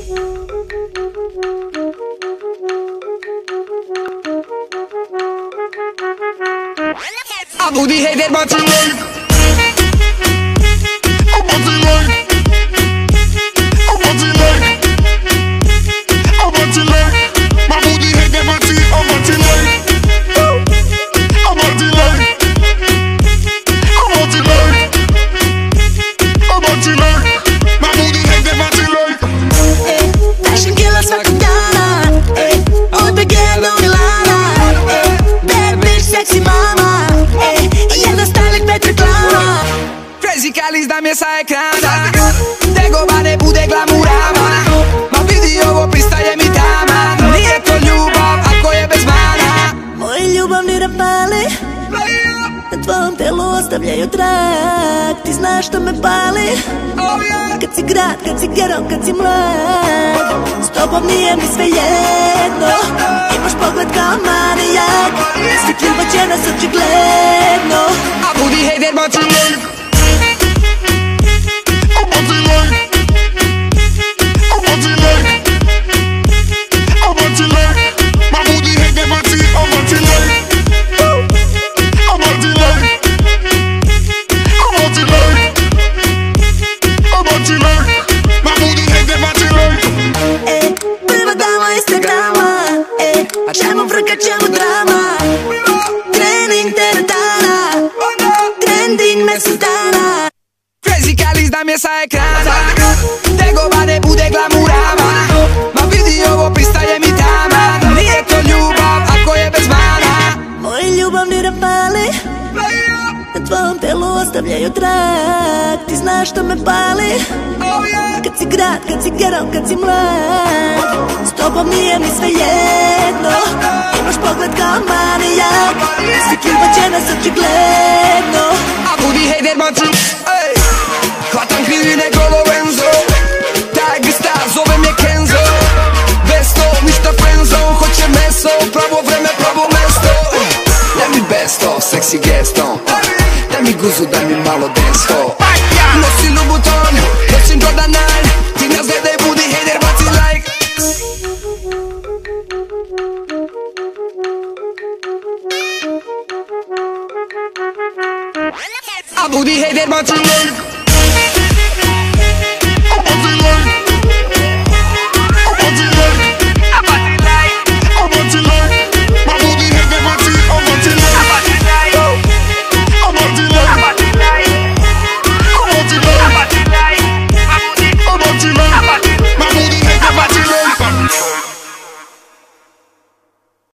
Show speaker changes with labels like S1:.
S1: A budi hejter baci like. A baci like. A baci like. A baci like. Ma budi hejter baci. A baci like. A baci like. A baci like. A baci like. Ma budi hejter baci like.
S2: Fashion killa svakog dana. Opet jedna u Milana. Bad bitch, sexy mama. Jedan styling, pet reklama.
S1: Crazy Karli, znam je sa ekrana. Tego bane, bude glamurama. Ma vidi ovo, pristaje mi taman. Nije to ljubav ako je bez mana.
S2: Moji ljubavni rafali na tvom telu ostavljaju trag. Ti znaš što me pali. Kad si grad, kad si gero, kad si mlad. S tobom nije mi sve jedno. Imaš pogled kao manijak. Svjetljivo će nas očigledno.
S1: A budi hejter baci like. A baci like. A baci like. A baci like. Ma budi hejter baci. A baci like. A baci like. A baci like. A baci like. Ma budi hejter baci like.
S2: Prva dama iz reklama. Čemu frka, čemu drama. Trening teretana. Trending mjesec dana.
S1: Crazy Karli, znam je sa ekrana. Tego bane, bude glamurama. Ma vidi ovo, pristaje mi taman. Nije to ljubav ako je bez mana.
S2: Moji ljubavni rafali na tvom telu ostavljaju trag. Ti znaš što me pali. Kad si grad, kad si gero, kad si mlad. S tobom nije mi sve jedno. Imaš pogled kao manijak. Svjetljivo će nas očigledno.
S1: A budi hejter baci. Hvatam krivine ko Lorenzo. Taj Gazda, zove me Kenzo. Besto, ništa friendzo. Hoće meso, pravo vreme, pravo mesto. Daj mi besto, seksi gesto. Daj mi guzu, daj mi malo densko.